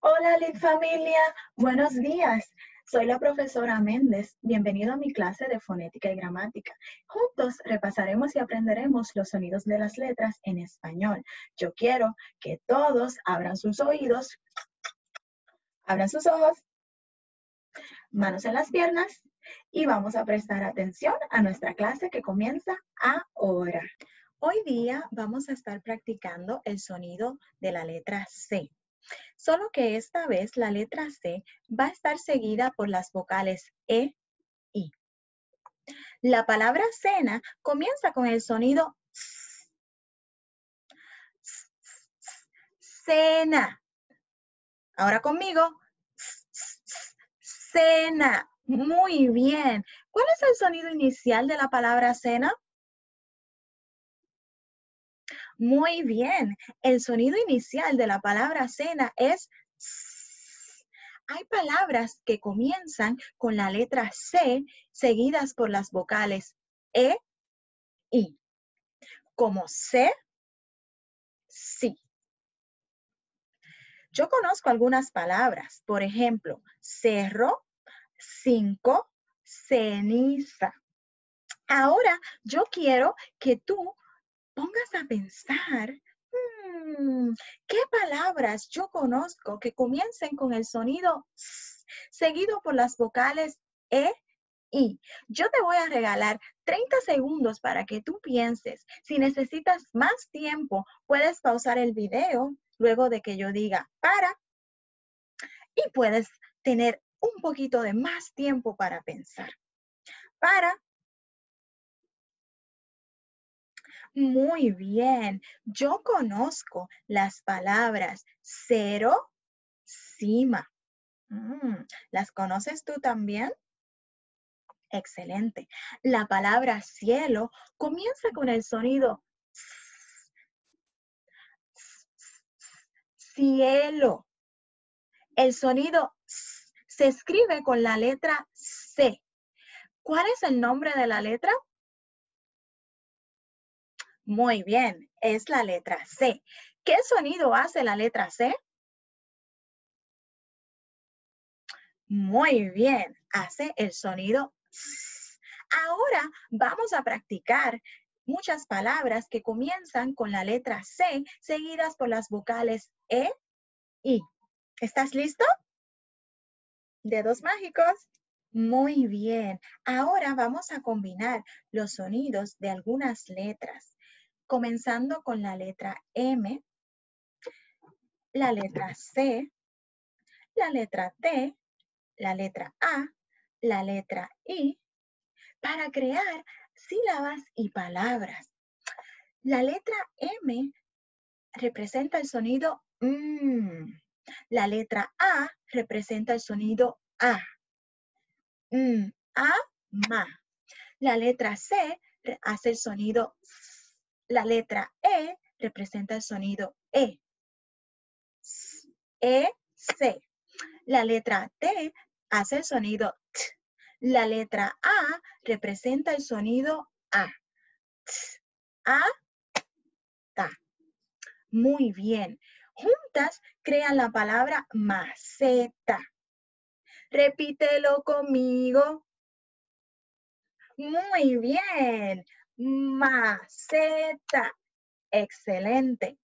Hola, Lit Familia. Buenos días. Soy la profesora Méndez. Bienvenido a mi clase de fonética y gramática. Juntos repasaremos y aprenderemos los sonidos de las letras en español. Yo quiero que todos abran sus oídos, abran sus ojos, manos en las piernas y vamos a prestar atención a nuestra clase que comienza ahora. Hoy día vamos a estar practicando el sonido de la letra C. Solo que esta vez la letra C va a estar seguida por las vocales E, I. La palabra cena comienza con el sonido S. Cena. Ahora conmigo. Cena. Muy bien. ¿Cuál es el sonido inicial de la palabra cena? Muy bien. El sonido inicial de la palabra cena es S. Hay palabras que comienzan con la letra C seguidas por las vocales E, I. Como sé, sí. Yo conozco algunas palabras, por ejemplo, cerro, 5, ceniza. Ahora yo quiero que tú pongas a pensar, ¿qué palabras yo conozco que comiencen con el sonido S, seguido por las vocales E, I? Yo te voy a regalar 30 segundos para que tú pienses. Si necesitas más tiempo, puedes pausar el video luego de que yo diga para y puedes tener un poquito de más tiempo para pensar. Para. Muy bien. Yo conozco las palabras cero, cima. ¿Las conoces tú también? Excelente. La palabra cielo comienza con el sonido cielo. El sonido se escribe con la letra C. ¿Cuál es el nombre de la letra? Muy bien, es la letra C. ¿Qué sonido hace la letra C? Muy bien, hace el sonido S. Ahora vamos a practicar muchas palabras que comienzan con la letra C, seguidas por las vocales E, I. ¿Estás listo? Dedos mágicos. Muy bien. Ahora vamos a combinar los sonidos de algunas letras, comenzando con la letra M, la letra C, la letra T, la letra A, la letra I, para crear sílabas y palabras. La letra M representa el sonido M. La letra A representa el sonido A. A, ma. La letra C hace el sonido S. La letra E representa el sonido E. C. La letra T hace el sonido T. La letra A representa el sonido A. T, A, ta. Muy bien. Juntas crean la palabra maceta. Repítelo conmigo. Muy bien. Maceta. Excelente.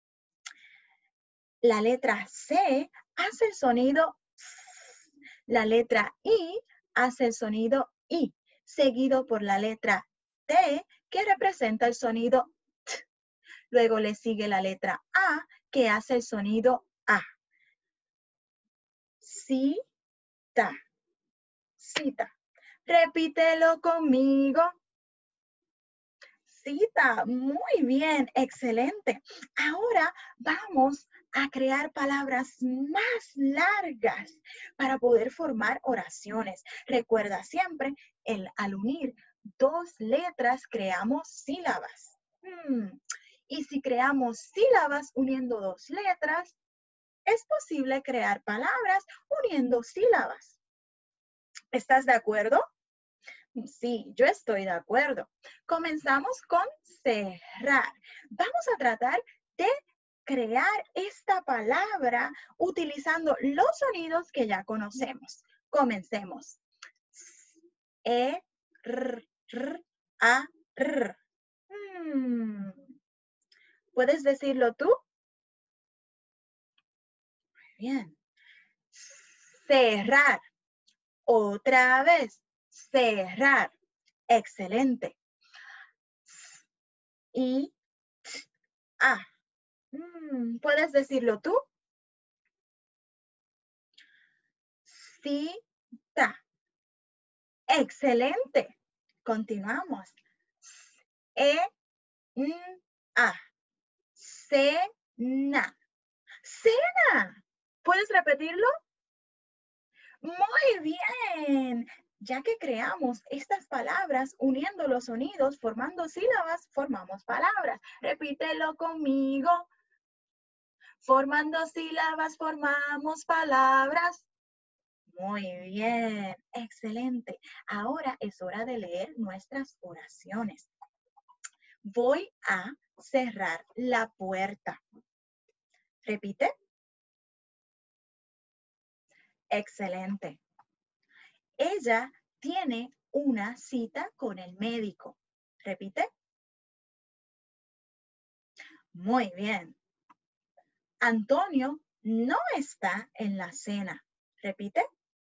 La letra C hace el sonido S. La letra I hace el sonido I, seguido por la letra T, que representa el sonido T. Luego le sigue la letra A, que hace el sonido A. Cita. Cita. Repítelo conmigo. Cita. Muy bien. Excelente. Ahora vamos a crear palabras más largas para poder formar oraciones. Recuerda siempre, al unir dos letras creamos sílabas. Y si creamos sílabas uniendo dos letras, es posible crear palabras uniendo sílabas. ¿Estás de acuerdo? Sí, yo estoy de acuerdo. Comenzamos con cerrar. Vamos a tratar de crear esta palabra utilizando los sonidos que ya conocemos. Comencemos. E, r, r, a, r. ¿Puedes decirlo tú? Bien. Cerrar. Otra vez. Cerrar. Excelente. Y a. ¿Puedes decirlo tú? Cita. Excelente. Continuamos. E, a. Cena. Cena. ¿Puedes repetirlo? Muy bien. Ya que creamos estas palabras uniendo los sonidos, formando sílabas, formamos palabras. Repítelo conmigo. Formando sílabas, formamos palabras. Muy bien, excelente. Ahora es hora de leer nuestras oraciones. Voy a cerrar la puerta. Repite. Excelente. Ella tiene una cita con el médico. Repite. Muy bien. Antonio no está en la cena. Repite.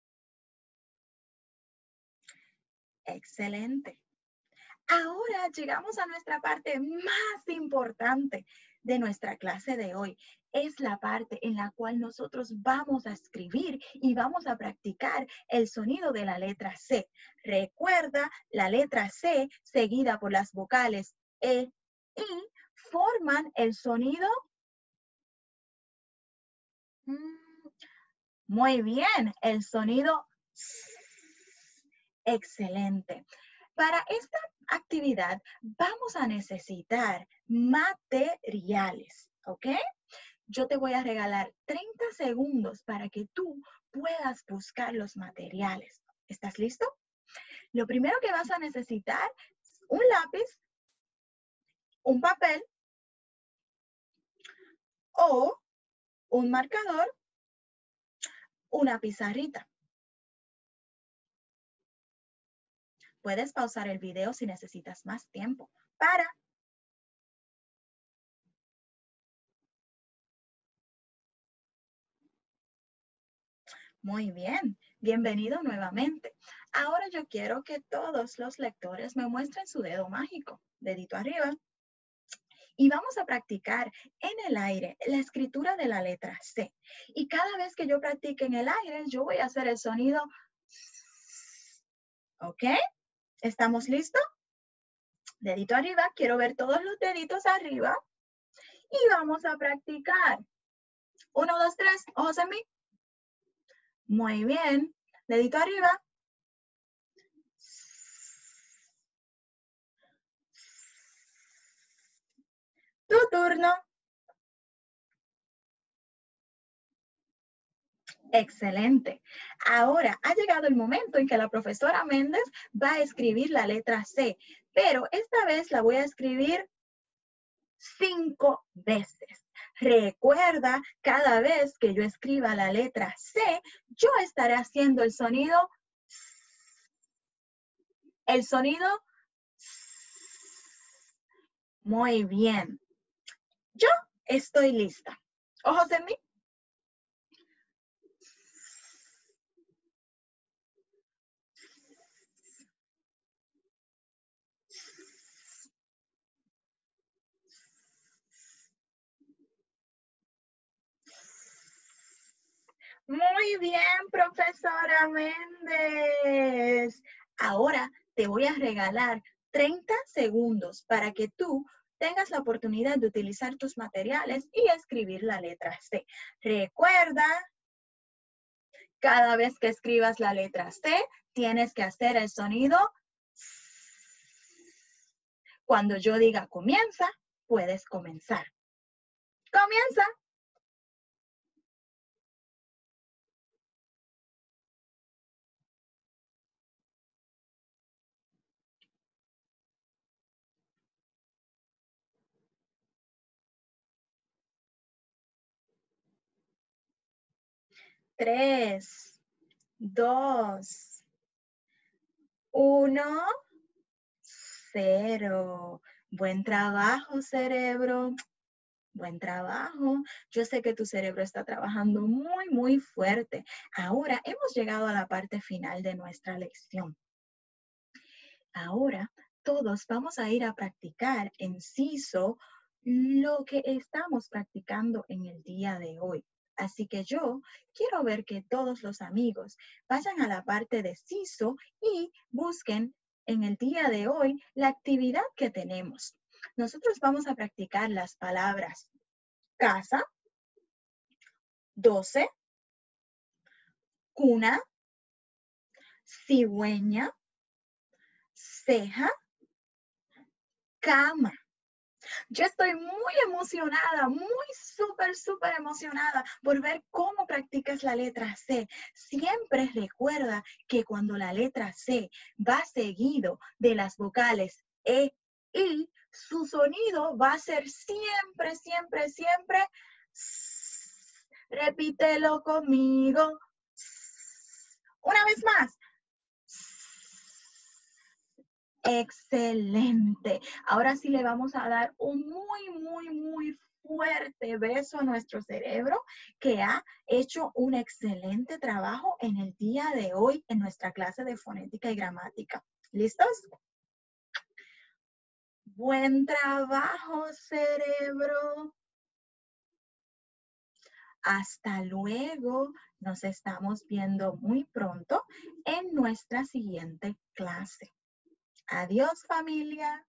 Excelente. Ahora llegamos a nuestra parte más importante de nuestra clase de hoy. Es la parte en la cual nosotros vamos a escribir y vamos a practicar el sonido de la letra C. Recuerda, la letra C seguida por las vocales E, I, forman el sonido. Muy bien, el sonido. Excelente. Para esta actividad vamos a necesitar materiales, ¿ok? Yo te voy a regalar 30 segundos para que tú puedas buscar los materiales. ¿Estás listo? Lo primero que vas a necesitar es un lápiz, un papel o un marcador, una pizarrita. Puedes pausar el video si necesitas más tiempo. Muy bien, bienvenido nuevamente. Ahora yo quiero que todos los lectores me muestren su dedo mágico, dedito arriba. Y vamos a practicar en el aire la escritura de la letra C. Y cada vez que yo practique en el aire, yo voy a hacer el sonido. ¿Ok? ¿Estamos listos? Dedito arriba, quiero ver todos los deditos arriba. Y vamos a practicar. 1, 2, 3, ojos en mí. Muy bien. Dedito arriba. Tu turno. Excelente. Ahora ha llegado el momento en que la profesora Méndez va a escribir la letra C, pero esta vez la voy a escribir 5 veces. Recuerda, cada vez que yo escriba la letra C, yo estaré haciendo el sonido. El sonido. Muy bien. Yo estoy lista. Ojos en mí. Muy bien, profesora Méndez. Ahora te voy a regalar 30 segundos para que tú tengas la oportunidad de utilizar tus materiales y escribir la letra C. Recuerda, cada vez que escribas la letra C, tienes que hacer el sonido. Cuando yo diga comienza, puedes comenzar. ¡Comienza! 3, 2, 1, 0. Buen trabajo, cerebro. Buen trabajo. Yo sé que tu cerebro está trabajando muy, muy fuerte. Ahora hemos llegado a la parte final de nuestra lección. Ahora todos vamos a ir a practicar en CISO lo que estamos practicando en el día de hoy. Así que yo quiero ver que todos los amigos vayan a la parte de CISO y busquen en el día de hoy la actividad que tenemos. Nosotros vamos a practicar las palabras casa, 12, cuna, cigüeña, ceja, cama. Yo estoy muy emocionada, muy súper emocionada por ver cómo practicas la letra C. Siempre recuerda que cuando la letra C va seguido de las vocales E, I, su sonido va a ser siempre S. Repítelo conmigo. Una vez más. Excelente. Ahora sí le vamos a dar un muy fuerte beso a nuestro cerebro que ha hecho un excelente trabajo en el día de hoy en nuestra clase de fonética y gramática. ¿Listos? Buen trabajo, cerebro. Hasta luego. Nos estamos viendo muy pronto en nuestra siguiente clase. Adiós, familia.